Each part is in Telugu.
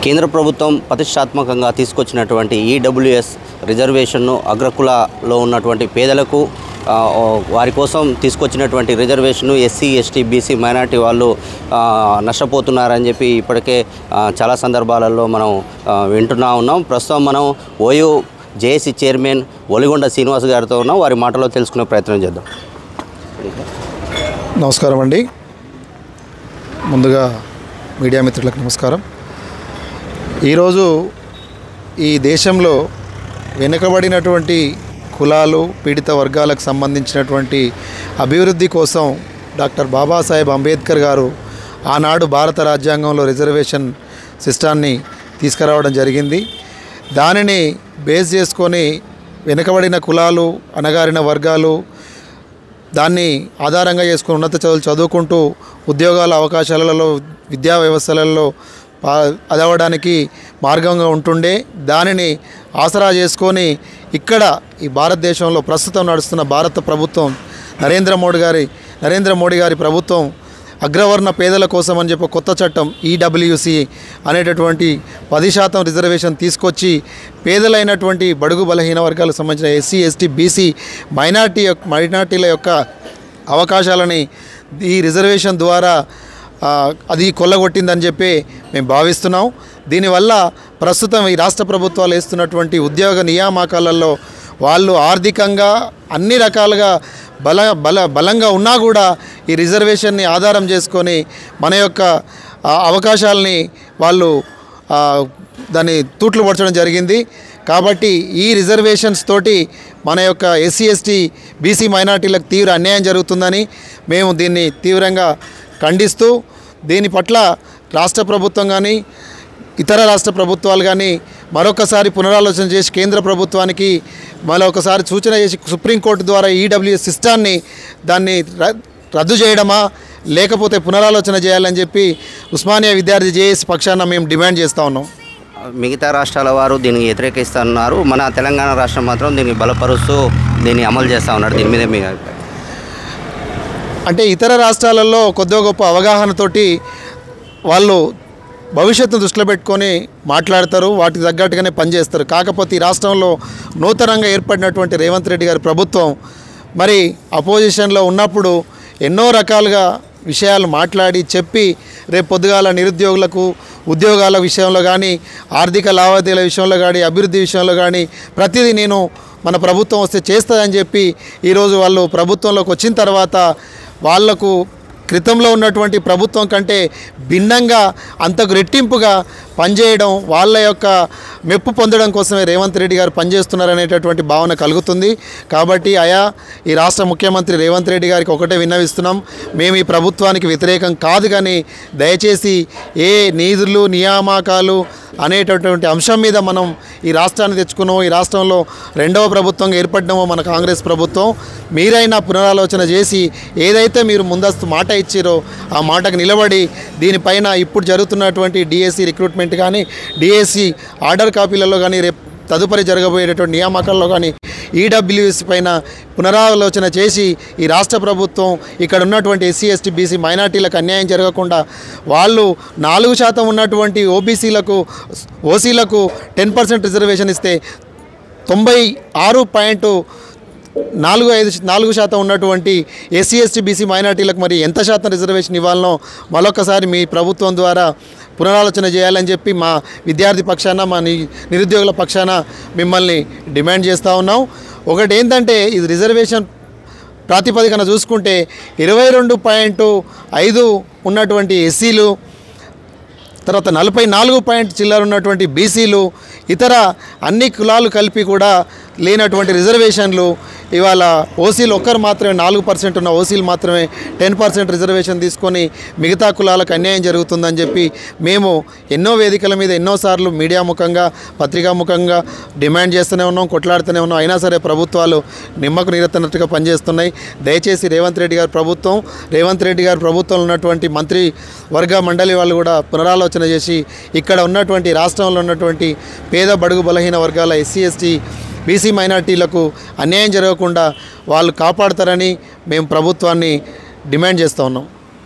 కేంద్ర ప్రభుత్వం ప్రతిష్టాత్మకంగా తీసుకొచ్చినటువంటి ఈడబ్ల్యూఎస్ రిజర్వేషన్ను అగ్రకులలో ఉన్నటువంటి పేదలకు వారి కోసం తీసుకొచ్చినటువంటి రిజర్వేషన్ను ఎస్సీ ఎస్టీ బీసీ మైనారిటీ వాళ్ళు నష్టపోతున్నారని చెప్పి ఇప్పటికే చాలా సందర్భాలలో మనం వింటున్నా ఉన్నాం. ప్రస్తుతం మనం O U J A C chairman Oligonda Srinivas గారితో ఉన్నాం. వారి మాటలో తెలుసుకునే ప్రయత్నం చేద్దాం. నమస్కారం అండి. ముందుగా మీడియా మిత్రులకు నమస్కారం. ఈరోజు ఈ దేశంలో వెనుకబడినటువంటి కులాలు పీడిత వర్గాలకు సంబంధించినటువంటి అభివృద్ధి కోసం డాక్టర్ బాబాసాహెబ్ అంబేద్కర్ గారు ఆనాడు భారత రాజ్యాంగంలో రిజర్వేషన్ సిస్టాన్ని తీసుకురావడం జరిగింది. దానిని బేస్ చేసుకొని వెనుకబడిన కులాలు అణగారిన వర్గాలు దాన్ని ఆధారంగా చేసుకుని ఉన్నత చదువులు చదువుకుంటూ ఉద్యోగాల అవకాశాలలో విద్యా వ్యవస్థలలో అదవడానికి మార్గంగా ఉంటుండే. దానిని ఆసరా చేసుకొని ఇక్కడ ఈ భారతదేశంలో ప్రస్తుతం నడుస్తున్న భారత ప్రభుత్వం నరేంద్ర మోడీ గారి ప్రభుత్వం అగ్రవర్ణ పేదల కోసం అని చెప్పి కొత్త చట్టం ఈడబ్ల్యూసి అనేటటువంటి 10% రిజర్వేషన్ తీసుకొచ్చి పేదలైనటువంటి బడుగు బలహీన వర్గాలకు సంబంధించిన ఎస్సీ ఎస్టీ బీసీ మైనార్టీల యొక్క అవకాశాలని ఈ రిజర్వేషన్ ద్వారా అది కొల్లగొట్టిందని చెప్పి మేము భావిస్తున్నాం. దీనివల్ల ప్రస్తుతం ఈ రాష్ట్ర ప్రభుత్వాలు వేస్తున్నటువంటి ఉద్యోగ నియామకాలలో వాళ్ళు ఆర్థికంగా అన్ని రకాలుగా బలంగా ఉన్నా కూడా ఈ రిజర్వేషన్ని ఆధారం చేసుకొని మన యొక్క అవకాశాలని వాళ్ళు దాన్ని తూట్లు పరచడం జరిగింది. కాబట్టి ఈ రిజర్వేషన్స్ తోటి మన యొక్క ఎస్సీ ఎస్టీ బీసీ మైనార్టీలకు తీవ్ర అన్యాయం జరుగుతుందని మేము దీన్ని తీవ్రంగా ఖండిస్తూ దీని పట్ల రాష్ట్ర ప్రభుత్వం కానీ ఇతర రాష్ట్ర ప్రభుత్వాలు కానీ మరొకసారి పునరాలోచన చేసి కేంద్ర ప్రభుత్వానికి మరొకసారి సూచన చేసి సుప్రీంకోర్టు ద్వారా ఈడబ్ల్యూఎస్ సిస్టాన్ని దాన్ని రద్దు చేయడమా లేకపోతే పునరాలోచన చేయాలని చెప్పి ఉస్మానియా విద్యార్థి జేఏసీ పక్షాన మేము డిమాండ్ చేస్తూ ఉన్నాం. మిగతా రాష్ట్రాల వారు దీనికి వ్యతిరేకిస్తున్నారు. మన తెలంగాణ రాష్ట్రం మాత్రం దీన్ని బలపరుస్తూ దీన్ని అమలు చేస్తూ ఉన్నారు. దీని మీద మీ అంటే ఇతర రాష్ట్రాలలో కొద్దిగా గొప్ప అవగాహనతోటి వాళ్ళు భవిష్యత్తును దృష్టిలో పెట్టుకొని మాట్లాడతారు, వాటికి తగ్గట్టుగానే పనిచేస్తారు. కాకపోతే ఈ రాష్ట్రంలో నూతనంగా ఏర్పడినటువంటి రేవంత్ రెడ్డి గారి ప్రభుత్వం మరి అపోజిషన్లో ఉన్నప్పుడు ఎన్నో రకాలుగా విషయాలు మాట్లాడి చెప్పి రేపు పొద్దుగాల నిరుద్యోగులకు ఉద్యోగాల విషయంలో కానీ ఆర్థిక లావాదేవీల విషయంలో కానీ అభివృద్ధి విషయంలో కానీ ప్రతిదీ నేను మన ప్రభుత్వం వస్తే చేస్తుందని చెప్పి ఈరోజు వాళ్ళు ప్రభుత్వంలోకి వచ్చిన తర్వాత వాళ్లకు క్రితంలో ఉన్నటువంటి ప్రభుత్వం కంటే భిన్నంగా అంతకు రెట్టింపుగా పనిచేయడం వాళ్ళ యొక్క మెప్పు పొందడం కోసమే రేవంత్ రెడ్డి గారు పనిచేస్తున్నారనేటటువంటి భావన కలుగుతుంది. కాబట్టి ఈ రాష్ట్ర ముఖ్యమంత్రి రేవంత్ రెడ్డి గారికి ఒకటే విన్నవిస్తున్నాం, మేము ఈ ప్రభుత్వానికి వ్యతిరేకం కాదు, కానీ దయచేసి ఏ నిధులు నియామకాలు అనేటటువంటి అంశం మీద మనం ఈ రాష్ట్రాన్ని తెచ్చుకున్నామో, ఈ రాష్ట్రంలో రెండవ ప్రభుత్వంగా ఏర్పడినామో మన కాంగ్రెస్ ప్రభుత్వం, మీరైనా పునరాలోచన చేసి ఏదైతే మీరు ముందస్తు మాట ఇచ్చారో ఆ మాటకు నిలబడి దీనిపైన ఇప్పుడు జరుగుతున్నటువంటి డిఎస్సి రిక్రూట్మెంట్ కానీ డిఎస్సి ఆర్డర్ కాపీలలో కానీ రేపు తదుపరి జరగబోయేటటువంటి నియామకాల్లో కానీ ఈడబ్ల్యూఎస్ పైన పునరాలోచన చేసి ఈ రాష్ట్ర ప్రభుత్వం ఇక్కడ ఉన్నటువంటి ఎస్సీ ఎస్టీ బీసీ మైనార్టీలకు అన్యాయం జరగకుండా వాళ్ళు 4% ఉన్నటువంటి ఓసీలకు 10% రిజర్వేషన్ ఇస్తే 96.45% ఉన్నటువంటి ఎస్సీ ఎస్టీ బీసీ మైనార్టీలకు మరి ఎంత శాతం రిజర్వేషన్ ఇవ్వాలనో మరొకసారి మీ ప్రభుత్వం ద్వారా పునరాలోచన చేయాలని చెప్పి మా విద్యార్థి పక్షాన మా నిరుద్యోగుల పక్షాన మిమ్మల్ని డిమాండ్ చేస్తూ ఉన్నాం. ఒకటి ఏంటంటే ఇది రిజర్వేషన్ ప్రాతిపదికన చూసుకుంటే 22.5 ఉన్నటువంటి ఎస్సీలు, తర్వాత 44 చిల్లర ఉన్నటువంటి బీసీలు, ఇతర అన్ని కులాలు కలిపి కూడా లేనటువంటి రిజర్వేషన్లు ఇవాళ ఓసీలు ఒక్కరు మాత్రమే 4% ఉన్న ఓసీలు మాత్రమే 10% రిజర్వేషన్ తీసుకొని మిగతా కులాలకు అన్యాయం జరుగుతుందని చెప్పి మేము ఎన్నో వేదికల మీద ఎన్నోసార్లు మీడియా ముఖంగా పత్రికా ముఖంగా డిమాండ్ చేస్తూనే ఉన్నాం, కొట్లాడుతూనే ఉన్నాం. అయినా సరే ప్రభుత్వాలు నిమ్మకు నీరెత్తనట్టుగా పనిచేస్తున్నాయి. దయచేసి రేవంత్ రెడ్డి గారి ప్రభుత్వంలో ఉన్నటువంటి మంత్రి వర్గ మండలి వాళ్ళు కూడా పునరాలోచన చేసి ఇక్కడ ఉన్నటువంటి రాష్ట్రంలో ఉన్నటువంటి పేద బడుగు బలహీన వర్గాల ఎస్సీ ఎస్టీ బీసీ మైనార్టీలకు అన్యాయం జరగకుండా వాళ్ళు కాపాడతారని మేము ప్రభుత్వాన్ని డిమాండ్ చేస్తూ ఉన్నాం.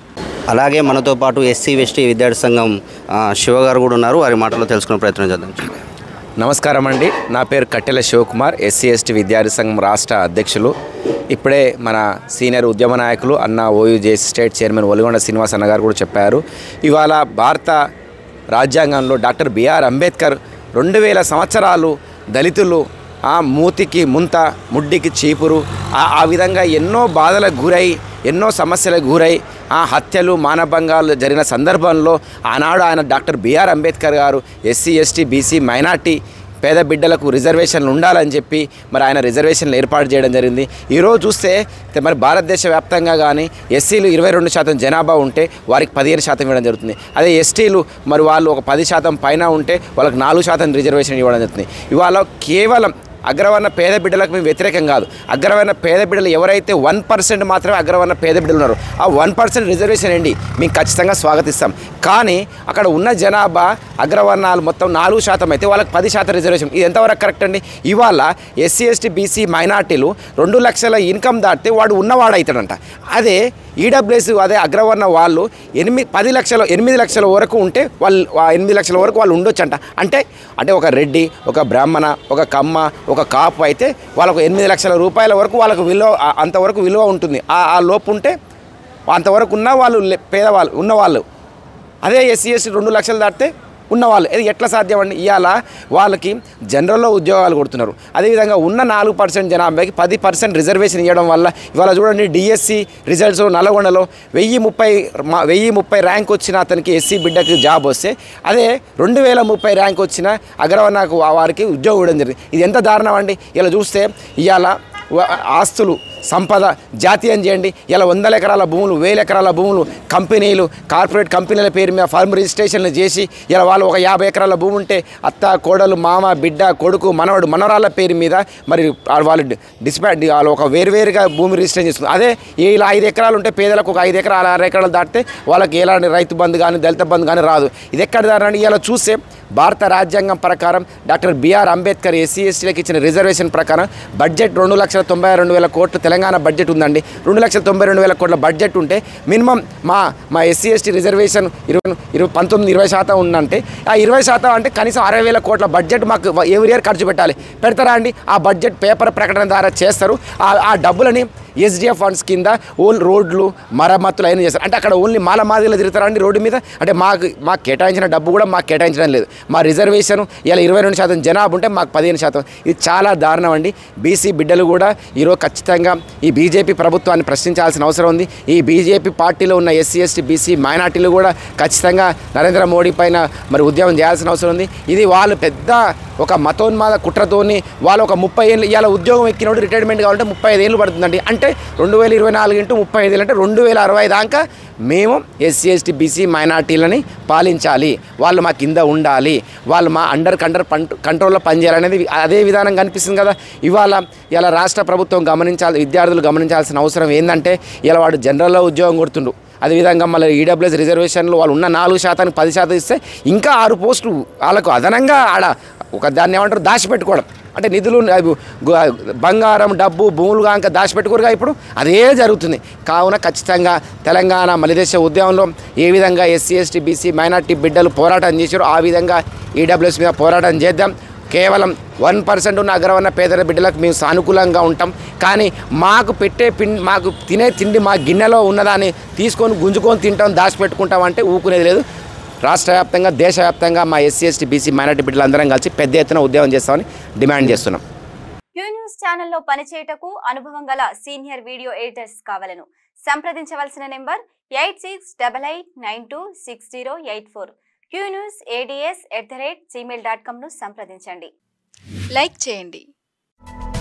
అలాగే మనతో పాటు ఎస్సీ ఎస్టీ విద్యార్థి సంఘం శివ గారు కూడా ఉన్నారు. వారి మాటలో తెలుసుకునే ప్రయత్నం చేద్దాం. నమస్కారం అండి, నా పేరు కట్టెల శివకుమార్, ఎస్సీ ఎస్టీ విద్యార్థి సంఘం రాష్ట్ర అధ్యక్షులు. ఇప్పుడే మన సీనియర్ ఉద్యమ నాయకులు అన్న O U J A C state chairman Oligonda Srinivas అన్న గారు కూడా చెప్పారు. ఇవాళ భారత రాజ్యాంగంలో డాక్టర్ బిఆర్ అంబేద్కర్ 2000 సంవత్సరాలు దళితులు మూతికి ముంత, ముడ్డికి చీపురు, ఆ విధంగా ఎన్నో బాధలకు గురై, ఎన్నో సమస్యలకు గురై, హత్యలు, మానభంగాలు జరిగిన సందర్భంలో ఆనాడు ఆయన డాక్టర్ బిఆర్ అంబేద్కర్ గారు ఎస్సీ ఎస్టీ బీసీ మైనార్టీ పేద బిడ్డలకు రిజర్వేషన్లు ఉండాలని చెప్పి మరి ఆయన రిజర్వేషన్లు ఏర్పాటు చేయడం జరిగింది. ఈరోజు చూస్తే మరి భారతదేశ వ్యాప్తంగా కానీ ఎస్సీలు 22% జనాభా ఉంటే వారికి 15% ఇవ్వడం జరుగుతుంది. అదే ఎస్టీలు మరి వాళ్ళు ఒక 10% పైన ఉంటే వాళ్ళకి 4% రిజర్వేషన్ ఇవ్వడం జరుగుతుంది. ఇవాళ కేవలం అగ్రవర్ణ పేద బిడ్డలకు మేము వ్యతిరేకం కాదు. అగ్రవర్ణ పేద బిడ్డలు ఎవరైతే 1% మాత్రమే అగ్రవర్ణ పేద బిడ్డలు ఉన్నారో ఆ 1% రిజర్వేషన్ అండి మేము ఖచ్చితంగా స్వాగతిస్తాం. కానీ అక్కడ ఉన్న జనాభా అగ్రవర్ణాలు మొత్తం 4% అయితే వాళ్ళకి 10% రిజర్వేషన్. ఇది ఎంతవరకు కరెక్ట్ అండి? ఇవాళ ఎస్సీ ఎస్టీ బీసీ మైనార్టీలు 2 లక్షల ఇన్కమ్ దాటితే వాడు ఉన్నవాడు అవుతాడంట. అదే ఈడబ్ల్యూఎస్ అదే అగ్రవర్ణ వాళ్ళు 8 లక్షల వరకు ఉంటే వాళ్ళు 8 లక్షల వరకు వాళ్ళు ఉండొచ్చంట. అంటే ఒక రెడ్డి, ఒక బ్రాహ్మణ, ఒక కమ్మ, ఒక కాపు అయితే వాళ్ళకు 8 లక్షల రూపాయల వరకు వాళ్ళకు విలువ, అంతవరకు విలువ ఉంటుంది. ఆ లోపు ఉంటే అంతవరకు ఉన్న వాళ్ళు పేదవాళ్ళు ఉన్నవాళ్ళు. అదే ఎస్సీ ఎస్టీ 2 లక్షలు దాటితే ఉన్నవాళ్ళు. ఇది ఎట్లా సాధ్యం అండి? ఇవాళ వాళ్ళకి జనరల్లో ఉద్యోగాలు కొడుతున్నారు. అదేవిధంగా ఉన్న 4% జనాభాకి 10% రిజర్వేషన్ ఇవ్వడం వల్ల ఇవాళ చూడండి డిఎస్సి రిజల్ట్స్ నల్గొండలో 1030 ర్యాంక్ వచ్చిన అతనికి ఎస్సీ బిడ్డకి జాబ్ వస్తే అదే 2030 ర్యాంక్ వచ్చిన అగ్రవర్ణకు వారికి ఉద్యోగం ఇవ్వడం జరిగింది. ఇది ఎంత దారుణం అండి? ఇలా చూస్తే ఇవాళ ఆస్తులు సంపద జాతీయం చేయండి. ఇలా 100 ఎకరాల భూములు, 1000 ఎకరాల భూములు కంపెనీలు, కార్పొరేట్ కంపెనీల పేరు మీద ఫార్మ్ రిజిస్ట్రేషన్లు చేసి ఇలా వాళ్ళు ఒక 50 ఎకరాల భూమి ఉంటే అత్త, కోడలు, మామ, బిడ్డ, కొడుకు, మనవడు, మనవరాళ్ళ పేరు మీద మరి వాళ్ళు వాళ్ళు ఒక వేరువేరుగా భూమి రిజిస్ట్రేషన్ చేస్తుంది. అదే ఇలా 5 ఎకరాలు ఉంటే పేదలకు ఒక 5 ఎకరాలు 6 ఎకరాలు దాటితే వాళ్ళకి ఎలాంటి రైతు బంధు కానీ దళిత బంధు కానీ రాదు. ఇది ఎక్కడ దారండి? ఇలా చూస్తే భారత రాజ్యాంగం ప్రకారం డాక్టర్ బిఆర్ అంబేద్కర్ ఎస్సీ ఎస్టీలకు ఇచ్చిన రిజర్వేషన్ ప్రకారం బడ్జెట్ 2,92,000 కోట్లు తెలంగాణ బడ్జెట్ ఉందండి. 2,92,000 కోట్ల బడ్జెట్ ఉంటే మినిమం మా ఎస్సీ ఎస్టీ రిజర్వేషన్ 19-20% ఉందంటే ఆ 20% అంటే కనీసం 60,000 కోట్ల బడ్జెట్ మాకు ఎవ్రీ ఇయర్ ఖర్చు పెట్టాలి. పెడతారా అండి? ఆ బడ్జెట్ పేపర్ ప్రకటన ద్వారా చేస్తారు. ఆ డబ్బులని ఎస్డిఎఫ్ ఫండ్స్ కింద ఓన్లీ రోడ్లు మరమ్మతులు అయినా చేస్తారు. అంటే అక్కడ ఓన్లీ మాదిరిలో తిరుగుతారండి రోడ్డు మీద. అంటే మాకు కేటాయించిన డబ్బు కూడా మాకు కేటాయించడం లేదు. మా రిజర్వేషన్ ఇలా 22% జనాభా ఉంటే మాకు 15%. ఇది చాలా దారుణం అండి. బీసీ బిడ్డలు కూడా ఈరోజు ఖచ్చితంగా ఈ బీజేపీ ప్రభుత్వాన్ని ప్రశ్నించాల్సిన అవసరం ఉంది. ఈ బీజేపీ పార్టీలో ఉన్న ఎస్సీ ఎస్టీ బీసీ మైనార్టీలు కూడా ఖచ్చితంగా నరేంద్ర మోడీ పైన మరి ఉద్యమం చేయాల్సిన అవసరం ఉంది. ఇది వాళ్ళు పెద్ద ఒక మతోన్మాద కుట్రతోని వాళ్ళు ఒక 30 ఏళ్ళు ఇవాళ ఉద్యోగం ఎక్కినోడు రిటైర్మెంట్ కావాలంటే 35 ఏళ్ళు పడుతుందండి. అంటే 2024 × 35 అంటే 2060 దాకా మేము ఎస్సీ ఎస్టీ బీసీ మైనార్టీలని పాలించాలి. వాళ్ళు మా కింద ఉండాలి. వాళ్ళు మా అండర్ కంట్రోల్లో పనిచేయాలనేది అదే విధానం కనిపిస్తుంది కదా. ఇవాళ రాష్ట్ర ప్రభుత్వం విద్యార్థులు గమనించాల్సిన అవసరం ఏంటంటే ఇలా వాడు జనరల్లో ఉద్యోగం కొడుతుండు. అదేవిధంగా మళ్ళీ ఈడబ్ల్యూఎస్ రిజర్వేషన్లు వాళ్ళు ఉన్న 4% 10% ఇస్తే ఇంకా 6 పోస్టులు వాళ్ళకు అదనంగా ఒక దాన్ని ఏమంటారు దాచిపెట్టుకోవడం. అంటే నిధులు బంగారం, డబ్బు, భూములు కాక దాచిపెట్టుకోరుగా ఇప్పుడు అదే జరుగుతుంది. కావున ఖచ్చితంగా తెలంగాణ మలిదేశ ఉద్యమంలో ఏ విధంగా ఎస్సీ ఎస్టీ బీసీ మైనార్టీ బిడ్డలు పోరాటం చేశారో ఆ విధంగా ఈడబ్ల్యూఎస్ మీద పోరాటం చేద్దాం. కేవలం 1% ఉన్న అగ్రవర్ణ పేద బిడ్డలకు మేము సానుకూలంగా ఉంటాం. కానీ మాకు తినే తిండి మా గిన్నెలో ఉన్నదాన్ని తీసుకొని గుంజుకొని తింటాం, దాచిపెట్టుకుంటాం అంటే ఊకునేది లేదు. రాష్ట్ర వ్యాప్తంగా దేశవ్యాప్తంగా మా ఎస్సీ ఎస్టీ బీసీ మైనార్టీ బిడ్డలందరం కలిసి పెద్ద ఎత్తున ఉద్యమం చేస్తామని డిమాండ్ చేస్తున్నాం. క్యూ న్యూస్ ఛానల్లో పనిచేయటకు అనుభవం గల సీనియర్ వీడియో ఎడిటర్స్ కావాలను సంప్రదించవలసిన నెంబర్ 8688926084. qnewsads@gmail.com ను సంప్రదించండి. లైక్ చేయండి.